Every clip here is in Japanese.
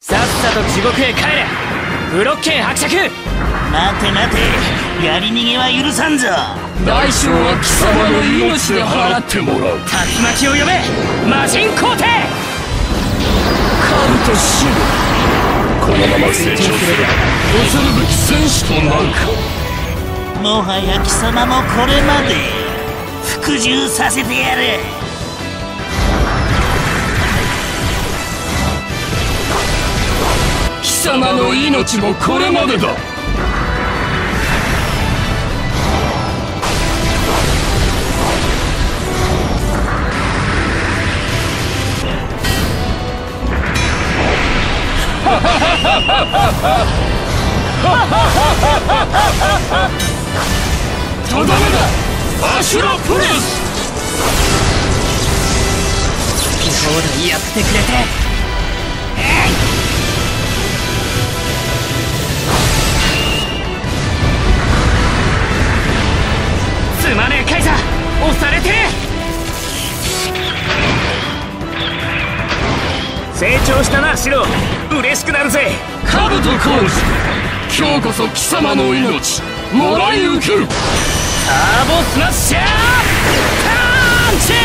さっさと地獄へ帰れ。ブロッケン伯爵。 待て待て、やり逃げは許さんぞ。 代償は貴様の命で払ってもらう。 竜巻を呼べ、魔人皇帝。 カブトシロ、このまま成長すれば恐るべき戦士となるか。 もはや貴様もこれまで服従させてやれ。 貴様の命もこれまでだ。とどめだ、アシュラプレス。 好き放題やってくれて、すまねえカイザー、押されて。成長したなシロ、嬉しくなるぜ。 カブト浩二、今日こそ貴様の命もらい受ける。 ターボスマッシャーパンチ。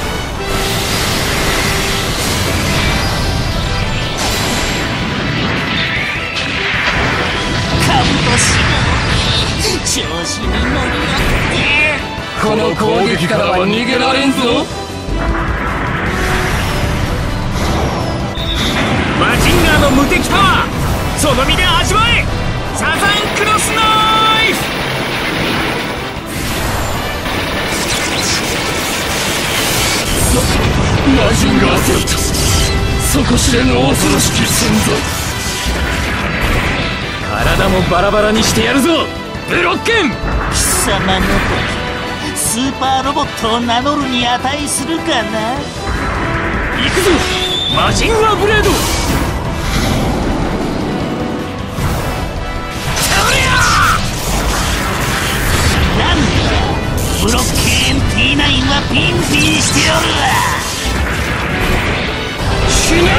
カブトシロ、調子に乗り合って。 この攻撃からは逃げられんぞ。 マジンガーの無敵パワー、その身で味わえ。サザンクロスナイフ。 マジンガー Z、底知れぬ恐ろしき存在。 体もバラバラにしてやるぞ、ブロッケン。 貴様のスーパーロボットを名乗るに値するかな。 行くぞ、マジンガーブレード。 なんだ、ブロッケン T9 はピンピンしておるわ。 しない。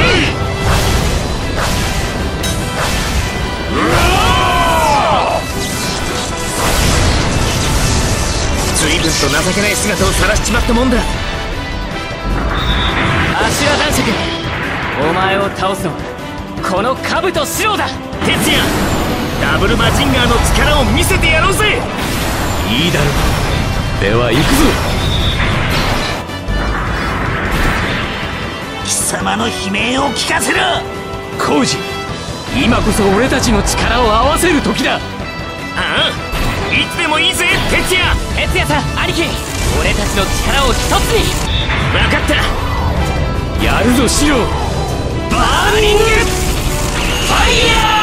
随分と情けない姿を晒しちまったもんだ。アシュラ男爵、お前を倒すのはこのカブトシローだ。哲也、ダブルマジンガーの力を見せてやろうぜ。いいだろう、では行くぞ。 貴様の悲鳴を聞かせろ。 コウジ、今こそ俺たちの力を合わせる時だ。ああ、いつでもいいぜ哲也。哲也さん、兄貴、俺たちの力を一つに。分かった、やるぞシロー。バーニングファイヤー。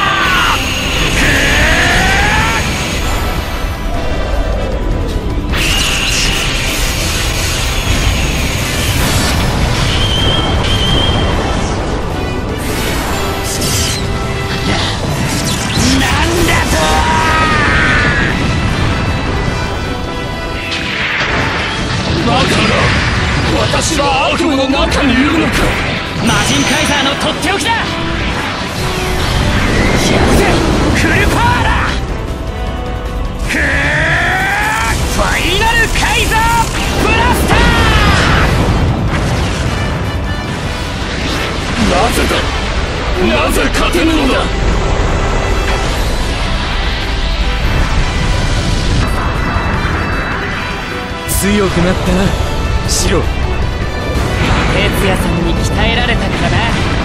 私は悪夢の中にいるのか。 魔人カイザーのとっておきだ。フルパワーだ。ファイナルカイザーブラスター。なぜだ、なぜ勝てぬのだ。 強くなったなシロ。哲也さんに鍛えられたからな。